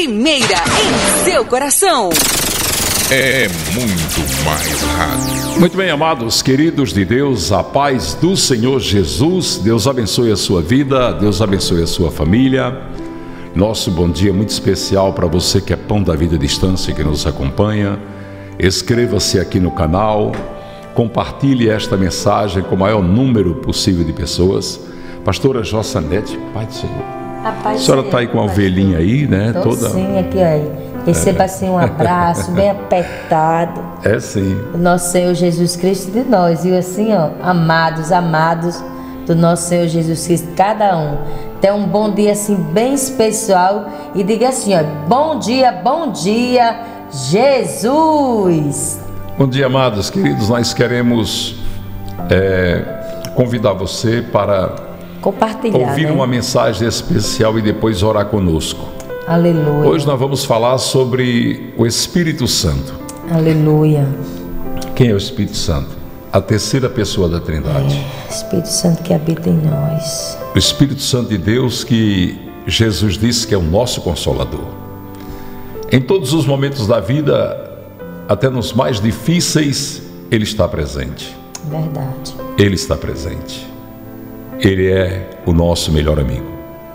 primeira em seu coração. É muito mais rádio. Muito bem, amados, queridos de Deus, a paz do Senhor Jesus. Deus abençoe a sua vida, Deus abençoe a sua família. Nosso bom dia muito especial para você que é Pão da Vida à Distância, que nos acompanha. Inscreva-se aqui no canal, compartilhe esta mensagem com o maior número possível de pessoas. Pastora Jossanete, Pai do Senhor. A senhora está aí com a ovelhinha aí, né? Toda. Sim, aqui aí. Receba assim um abraço bem apertado. É sim. O nosso Senhor Jesus Cristo de nós. E assim, ó, amados do nosso Senhor Jesus Cristo, cada um. Tenha um bom dia assim bem especial. E diga assim, ó, bom dia, Jesus. Bom dia, amados, queridos. Nós queremos convidar você para compartilhar, ouvir uma mensagem especial e depois orar conosco. Aleluia. Hoje nós vamos falar sobre o Espírito Santo. Aleluia. Quem é o Espírito Santo? A terceira pessoa da Trindade. Espírito Santo que habita em nós. O Espírito Santo de Deus, que Jesus disse que é o nosso Consolador. Em todos os momentos da vida, até nos mais difíceis, Ele está presente. Verdade. Ele está presente. Ele é o nosso melhor amigo.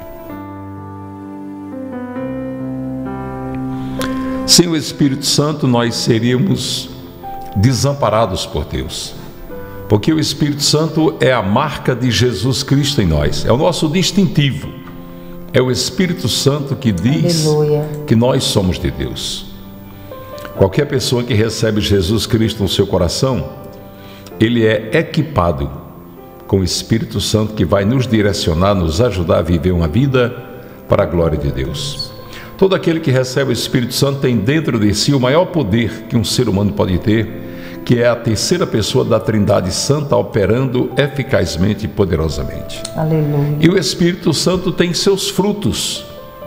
Sem o Espírito Santo, nós seríamos desamparados por Deus. Porque o Espírito Santo é a marca de Jesus Cristo em nós. É o nosso distintivo. É o Espírito Santo que diz que nós somos de Deus. Qualquer pessoa que recebe Jesus Cristo no seu coração, ele é equipado com o Espírito Santo que vai nos direcionar, nos ajudar a viver uma vida para a glória de Deus. Todo aquele que recebe o Espírito Santo tem dentro de si o maior poder que um ser humano pode ter, que é a terceira pessoa da Trindade Santa operando eficazmente e poderosamente. Aleluia. E o Espírito Santo tem seus frutos.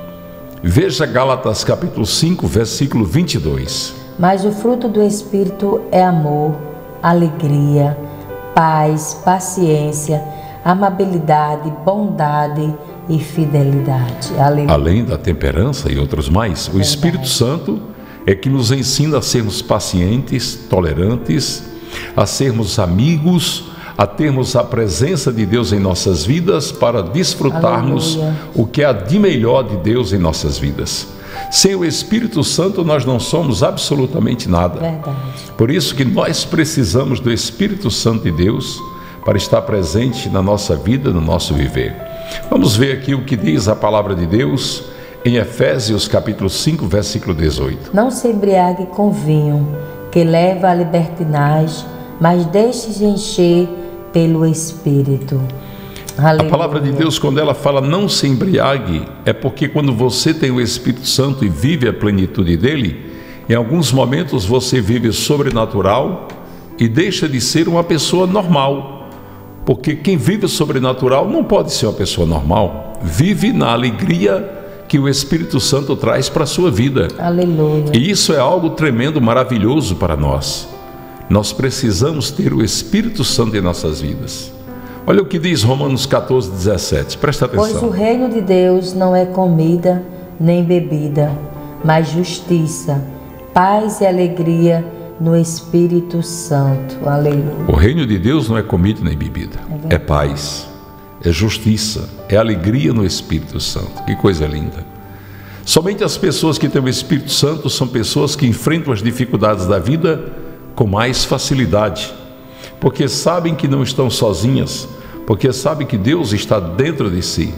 Veja Gálatas capítulo 5, versículo 22. Mas o fruto do Espírito é amor, alegria, paz, paciência, amabilidade, bondade e fidelidade. Aleluia. Além da temperança e outros mais, o Espírito Santo é que nos ensina a sermos pacientes, tolerantes, a sermos amigos, a termos a presença de Deus em nossas vidas para desfrutarmos o que há de melhor de Deus em nossas vidas. Sem o Espírito Santo nós não somos absolutamente nada. Verdade. Por isso que nós precisamos do Espírito Santo de Deus para estar presente na nossa vida, no nosso viver. Vamos ver aqui o que diz a palavra de Deus em Efésios capítulo 5, versículo 18. Não se embriague com vinho, que leva à libertinagem, mas deixe-se encher pelo Espírito. Aleluia. A palavra de Deus, quando ela fala não se embriague, é porque quando você tem o Espírito Santo e vive a plenitude dele, em alguns momentos você vive sobrenatural e deixa de ser uma pessoa normal. Porque quem vive sobrenatural não pode ser uma pessoa normal. Vive na alegria que o Espírito Santo traz para a sua vida. Aleluia. E isso é algo tremendo, maravilhoso para nós. Nós precisamos ter o Espírito Santo em nossas vidas. Olha o que diz Romanos 14, 17. Presta atenção. Pois o reino de Deus não é comida nem bebida, mas justiça, paz e alegria no Espírito Santo. Aleluia. O reino de Deus não é comida nem bebida, é paz, é justiça, é alegria no Espírito Santo. Que coisa linda. Somente as pessoas que têm o Espírito Santo são pessoas que enfrentam as dificuldades da vida com mais facilidade, porque sabem que não estão sozinhas, porque sabem que Deus está dentro de si.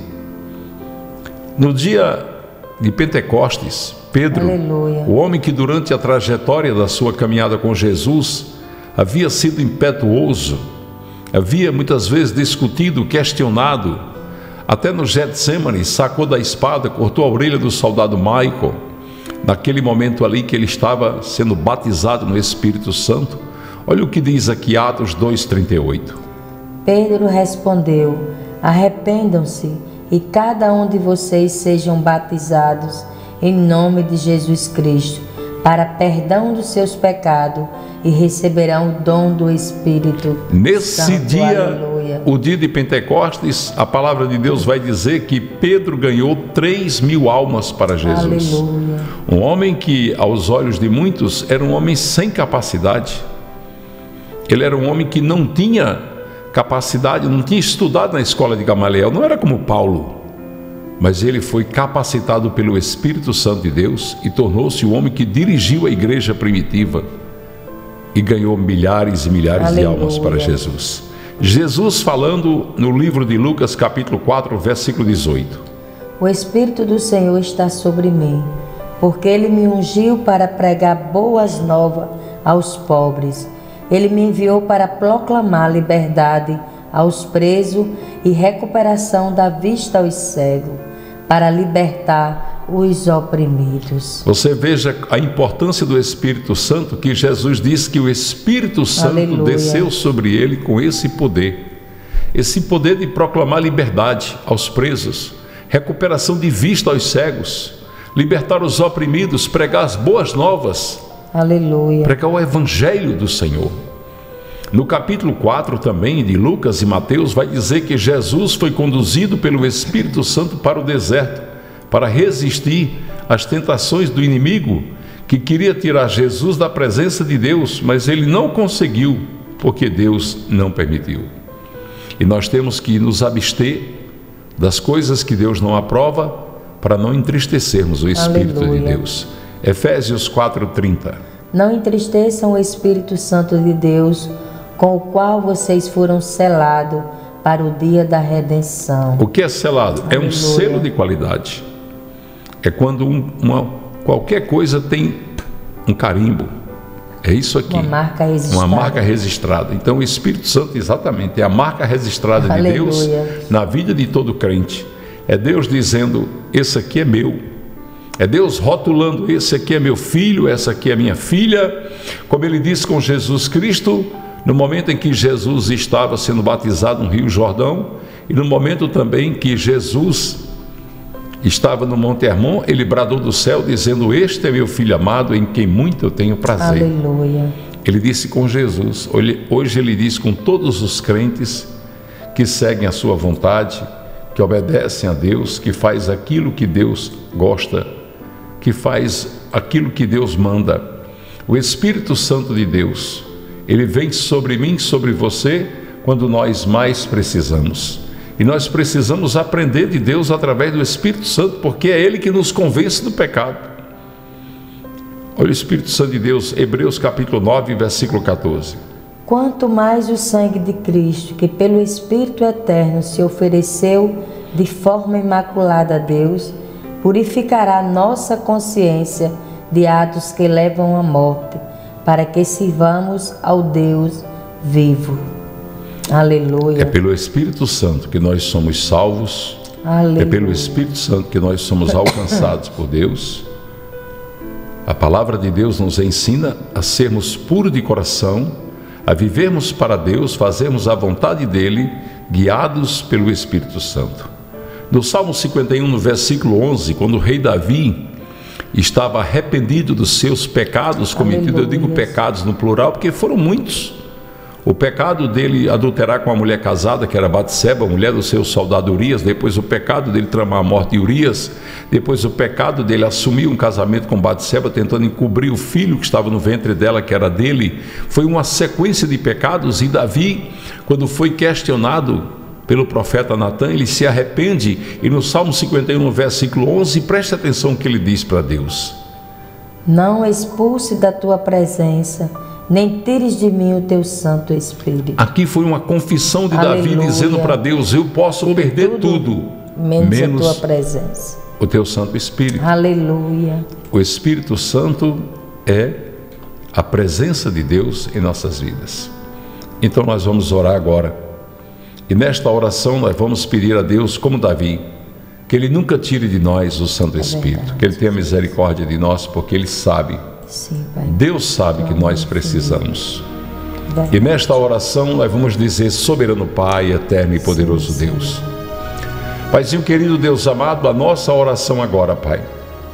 No dia de Pentecostes, Pedro, o homem que durante a trajetória da sua caminhada com Jesus havia sido impetuoso, havia muitas vezes discutido, questionado, até no Getsêmani sacou da espada, cortou a orelha do soldado Michael, naquele momento ali que ele estava sendo batizado no Espírito Santo. Olha o que diz aqui Atos 2:38. Pedro respondeu: arrependam-se e cada um de vocês sejam batizados em nome de Jesus Cristo para perdão dos seus pecados e receberão o dom do Espírito Nesse Santo. dia, Aleluia. o dia de Pentecostes, a palavra de Deus vai dizer que Pedro ganhou 3.000 almas para Jesus. Aleluia. Um homem que, aos olhos de muitos, era um homem sem capacidade. Ele era um homem que não tinha capacidade, não tinha estudado na escola de Gamaliel, não era como Paulo. Mas ele foi capacitado pelo Espírito Santo de Deus e tornou-se o homem que dirigiu a igreja primitiva e ganhou milhares e milhares Aleluia. de almas para Jesus. Jesus falando no livro de Lucas, capítulo 4, versículo 18. O Espírito do Senhor está sobre mim, porque Ele me ungiu para pregar boas novas aos pobres. Ele me enviou para proclamar liberdade aos presos e recuperação da vista aos cegos, para libertar os oprimidos. Você veja a importância do Espírito Santo, que Jesus disse que o Espírito Santo Aleluia. desceu sobre ele com esse poder de proclamar liberdade aos presos, recuperação de vista aos cegos, libertar os oprimidos, pregar as boas novas, Aleluia. pregar o Evangelho do Senhor. No capítulo 4 também de Lucas e Mateus vai dizer que Jesus foi conduzido pelo Espírito Santo para o deserto, para resistir às tentações do inimigo que queria tirar Jesus da presença de Deus, mas ele não conseguiu, porque Deus não permitiu. E nós temos que nos abster das coisas que Deus não aprova, para não entristecermos o Espírito Aleluia. de Deus. Efésios 4:30. Não entristeçam o Espírito Santo de Deus, com o qual vocês foram selados para o dia da redenção. O que é selado? É um Aleluia. selo de qualidade. É quando qualquer coisa tem um carimbo. É isso aqui. Uma marca registrada. Uma marca registrada. Então o Espírito Santo exatamente é a marca registrada de Aleluia. Deus na vida de todo crente. É Deus dizendo, esse aqui é meu. É Deus rotulando, esse aqui é meu filho, essa aqui é minha filha. Como ele disse com Jesus Cristo, no momento em que Jesus estava sendo batizado no Rio Jordão, e no momento também que Jesus estava no Monte Hermon, ele bradou do céu dizendo, este é meu filho amado, em quem muito eu tenho prazer. Aleluia. Ele disse com Jesus, hoje ele diz com todos os crentes que seguem a sua vontade, que obedecem a Deus, que faz aquilo que Deus gosta, que faz aquilo que Deus manda. O Espírito Santo de Deus, ele vem sobre mim, sobre você, quando nós mais precisamos. E nós precisamos aprender de Deus através do Espírito Santo, porque é Ele que nos convence do pecado. Olha o Espírito Santo de Deus, Hebreus capítulo 9, versículo 14. Quanto mais o sangue de Cristo, que pelo Espírito Eterno se ofereceu de forma imaculada a Deus, purificará nossa consciência de atos que levam à morte, para que sirvamos ao Deus vivo. Aleluia. É pelo Espírito Santo que nós somos salvos. Aleluia. É pelo Espírito Santo que nós somos alcançados por Deus. A palavra de Deus nos ensina a sermos puros de coração, a vivermos para Deus, fazermos a vontade dEle, guiados pelo Espírito Santo. No Salmo 51, no versículo 11, quando o rei Davi estava arrependido dos seus pecados cometidos, Aleluia. eu digo pecados no plural, porque foram muitos. O pecado dele adulterar com a mulher casada, que era Batseba, mulher do seu soldado Urias, depois o pecado dele tramar a morte de Urias, depois o pecado dele assumir um casamento com Batseba, tentando encobrir o filho que estava no ventre dela, que era dele. Foi uma sequência de pecados, e Davi, quando foi questionado pelo profeta Natã, ele se arrepende, e no Salmo 51, no versículo 11, preste atenção no que ele diz para Deus. Não expulse da tua presença, nem tires de mim o teu Santo Espírito. Aqui foi uma confissão de Davi, Aleluia. dizendo para Deus, eu posso Tire perder tudo, menos a tua presença. o teu Santo Espírito. Aleluia. O Espírito Santo é a presença de Deus em nossas vidas. Então nós vamos orar agora. E nesta oração nós vamos pedir a Deus, como Davi, que Ele nunca tire de nós o Santo Espírito, verdade. que Ele tenha misericórdia de nós, porque Ele sabe, Sim, Pai. Deus sabe que nós precisamos. E Verdade. nesta oração nós vamos dizer, soberano Pai, eterno e poderoso Sim, Deus. Paizinho querido, Deus amado, a nossa oração agora, Pai,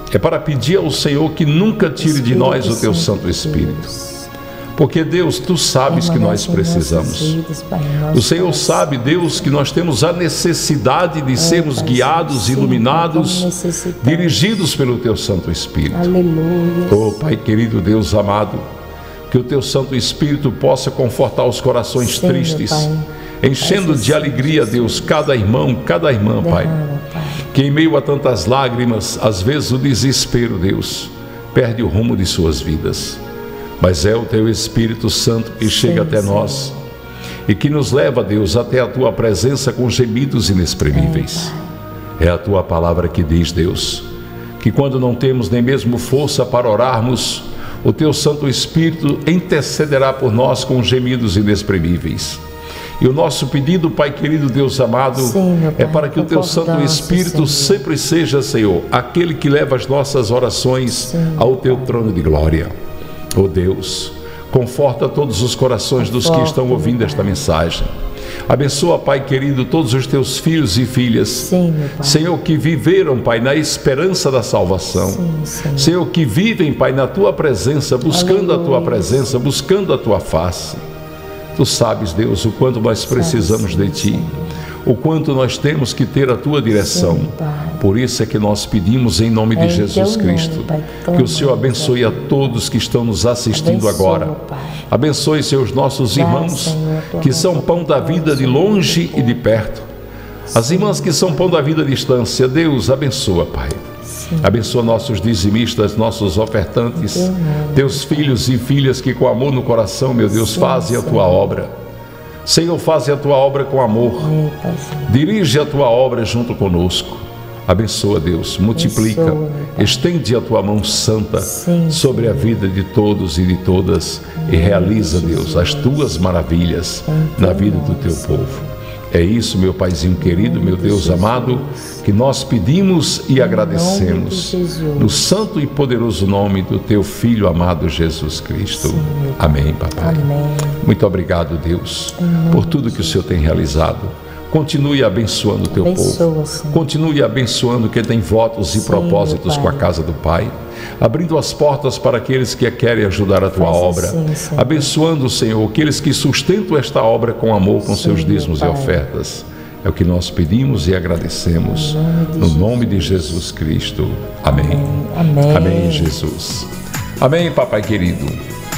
É para pedir ao Senhor que nunca tire de nós o teu Santo Espírito. Porque, Deus, tu sabes que nós precisamos. O Senhor sabe, Deus, que nós temos a necessidade de sermos guiados, iluminados, dirigidos pelo teu Santo Espírito. Aleluia. Oh, Pai querido, Deus amado, que o teu Santo Espírito possa confortar os corações tristes, enchendo de alegria, Deus, cada irmão, cada irmã, Pai, que em meio a tantas lágrimas, às vezes o desespero, Deus, perde o rumo de suas vidas. Mas é o teu Espírito Santo que chega até nós e que nos leva, Deus, até a tua presença com gemidos inexprimíveis. É a tua palavra que diz, Deus, que quando não temos nem mesmo força para orarmos, o teu Santo Espírito intercederá por nós com gemidos inexprimíveis. E o nosso pedido, Pai querido, Deus amado, é para que o teu Santo Espírito sempre seja, Senhor, aquele que leva as nossas orações ao teu trono de glória. Oh Deus, conforta todos os corações dos que estão ouvindo esta mensagem. Abençoa, Pai querido, todos os teus filhos e filhas, Senhor, que viveram, Pai, na esperança da salvação. Senhor, que vivem, Pai, na tua presença, buscando a tua presença, buscando a tua face. Tu sabes, Deus, o quanto nós precisamos de ti, o quanto nós temos que ter a tua direção. Por isso é que nós pedimos em nome de Jesus Cristo, que o Senhor abençoe a todos que estão nos assistindo agora. Abençoe, Senhor, os nossos irmãos que são pão da vida de longe e de perto. As irmãs que são pão da vida à distância. Deus, abençoa, Pai. Abençoa nossos dizimistas, nossos ofertantes, teus filhos e filhas que com amor no coração, meu Deus, fazem a tua obra. Senhor, faz a tua obra com amor. Dirige a tua obra junto conosco. Abençoa, Deus, multiplica, estende a tua mão santa sobre a vida de todos e de todas e realiza, Deus, as tuas maravilhas na vida do teu povo. É isso, meu Paizinho querido, meu Deus amado, que nós pedimos e agradecemos no santo e poderoso nome do teu Filho amado Jesus Cristo. Amém, Papai. Muito obrigado, Deus, por tudo que o Senhor tem realizado. Continue abençoando o teu povo. Continue abençoando quem tem votos e propósitos com a casa do Pai, abrindo as portas para aqueles que querem ajudar a tua obra. Abençoando, Senhor, aqueles que sustentam esta obra com amor, com seus dízimos e ofertas. É o que nós pedimos e agradecemos. No nome de Jesus Cristo. Amém. Amém, Jesus. Amém, Papai querido.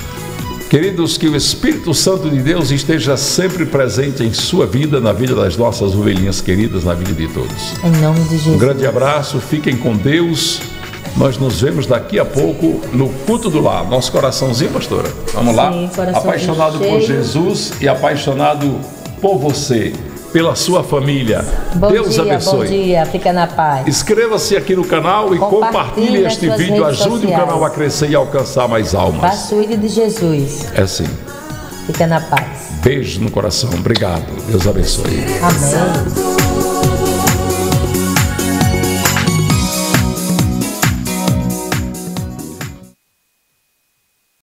Queridos, que o Espírito Santo de Deus esteja sempre presente em sua vida, na vida das nossas ovelhinhas queridas, na vida de todos. Em nome de Jesus. Um grande abraço, fiquem com Deus. Nós nos vemos daqui a pouco no culto do lar. Nosso coraçãozinho, pastora. Vamos lá? Apaixonado por Jesus e apaixonado por você, pela sua família. Deus abençoe. Bom dia, fica na paz. Inscreva-se aqui no canal e compartilhe este vídeo. Ajude o canal a crescer e alcançar mais almas. Faça o ídolo de Jesus. É sim. Fica na paz. Beijo no coração. Obrigado. Deus abençoe. Amém.